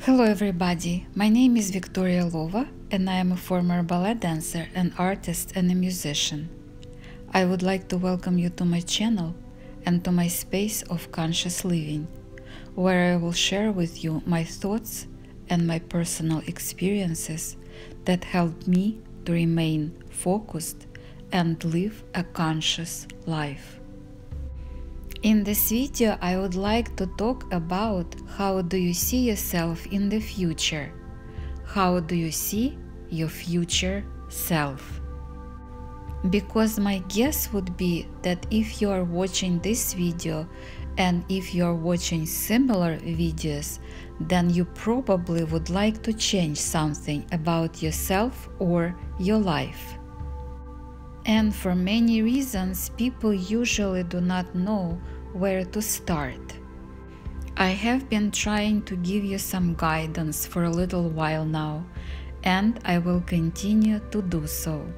Hello everybody, my name is Victoria Lova and I am a former ballet dancer, an artist and a musician. I would like to welcome you to my channel and to my space of conscious living, where I will share with you my thoughts and my personal experiences that helped me to remain focused and live a conscious life. In this video, I would like to talk about how do you see yourself in the future? How do you see your future self? Because my guess would be that if you are watching this video and if you are watching similar videos, then you probably would like to change something about yourself or your life. And for many reasons, people usually do not know where to start. I have been trying to give you some guidance for a little while now, and I will continue to do so.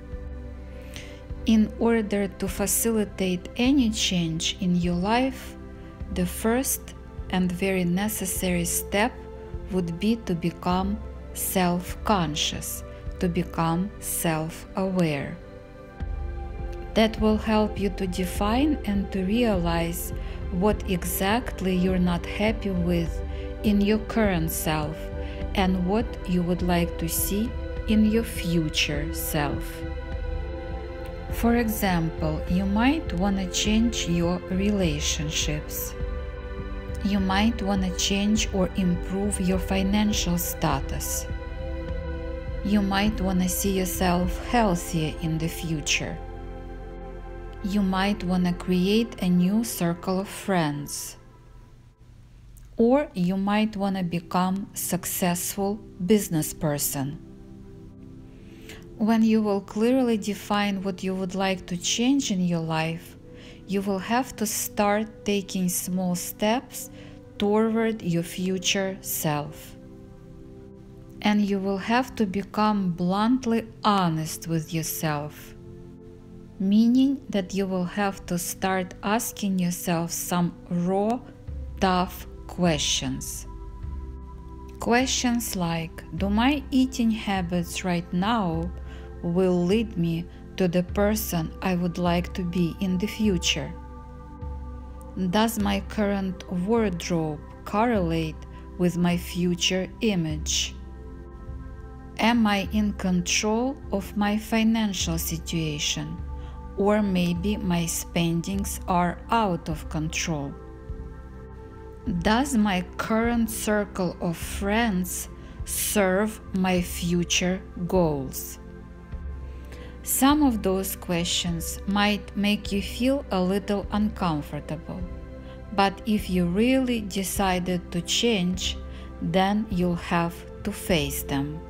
In order to facilitate any change in your life, the first and very necessary step would be to become self-conscious, to become self-aware. That will help you to define and to realize what exactly you're not happy with in your current self and what you would like to see in your future self. For example, you might want to change your relationships. You might want to change or improve your financial status. You might want to see yourself healthier in the future. You might want to create a new circle of friends. Or you might want to become a successful business person. When you will clearly define what you would like to change in your life, you will have to start taking small steps toward your future self. And you will have to become bluntly honest with yourself. Meaning that you will have to start asking yourself some raw, tough questions. Questions like, do my eating habits right now will lead me to the person I would like to be in the future? Does my current wardrobe correlate with my future image? Am I in control of my financial situation? Or maybe my spendings are out of control? Does my current circle of friends serve my future goals? Some of those questions might make you feel a little uncomfortable, but if you really decided to change, then you'll have to face them.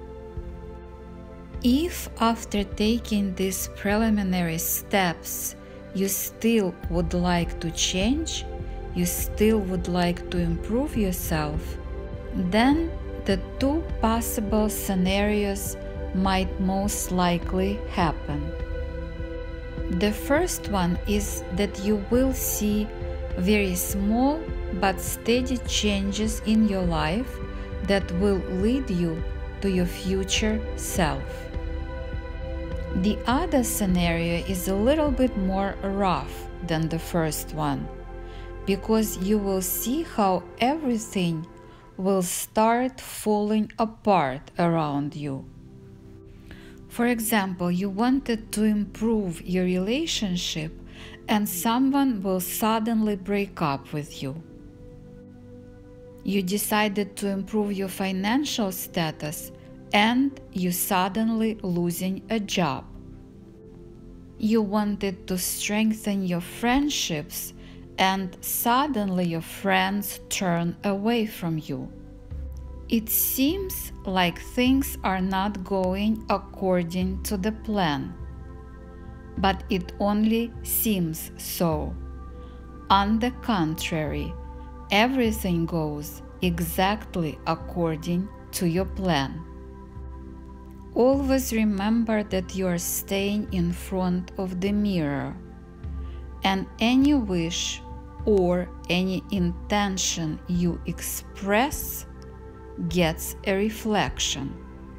If after taking these preliminary steps you still would like to change, you still would like to improve yourself, then the two possible scenarios might most likely happen. The first one is that you will see very small but steady changes in your life that will lead you to your future self. The other scenario is a little bit more rough than the first one, because you will see how everything will start falling apart around you. For example, you wanted to improve your relationship and someone will suddenly break up with you. You decided to improve your financial status and you suddenly losing a job. You wanted to strengthen your friendships and suddenly your friends turn away from you. It seems like things are not going according to the plan, but it only seems so. On the contrary, everything goes exactly according to your plan. Always remember that you are staying in front of the mirror, and any wish or any intention you express gets a reflection.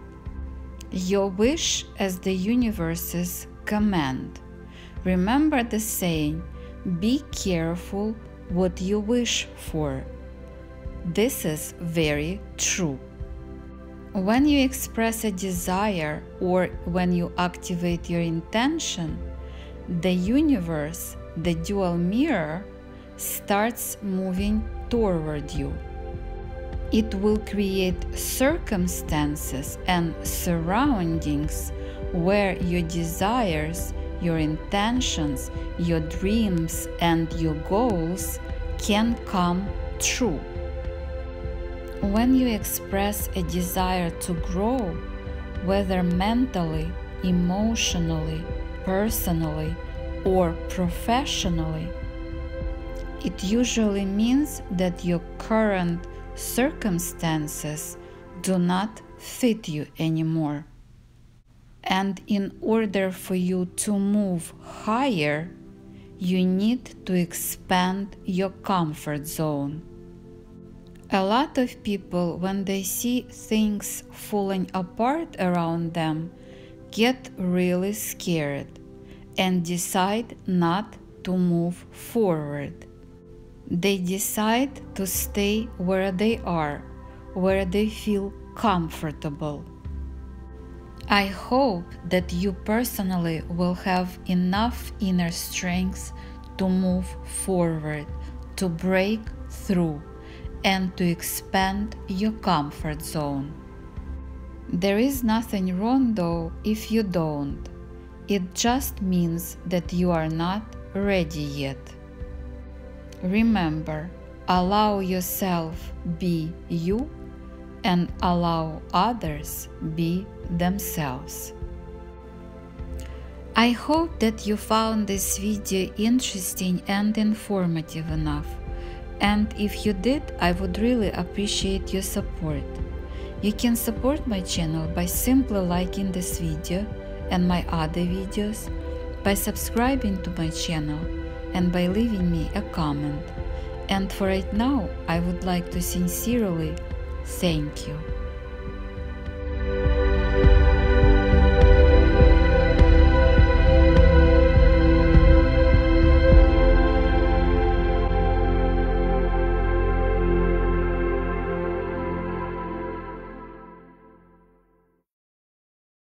Your wish as the universe's command. Remember the saying, be careful what you wish for. This is very true. When you express a desire or when you activate your intention, the universe, the dual mirror, starts moving toward you. It will create circumstances and surroundings where your desires, your intentions, your dreams, and your goals can come true. When you express a desire to grow, whether mentally, emotionally, personally, or professionally, it usually means that your current circumstances do not fit you anymore. And in order for you to move higher, you need to expand your comfort zone. A lot of people, when they see things falling apart around them, get really scared and decide not to move forward. They decide to stay where they are, where they feel comfortable. I hope that you personally will have enough inner strength to move forward, to break through, and to expand your comfort zone. There is nothing wrong though if you don't. It just means that you are not ready yet. Remember, allow yourself be you and allow others be themselves. I hope that you found this video interesting and informative enough. And if you did, I would really appreciate your support. You can support my channel by simply liking this video and my other videos, by subscribing to my channel, and by leaving me a comment. And for right now, I would like to sincerely thank you.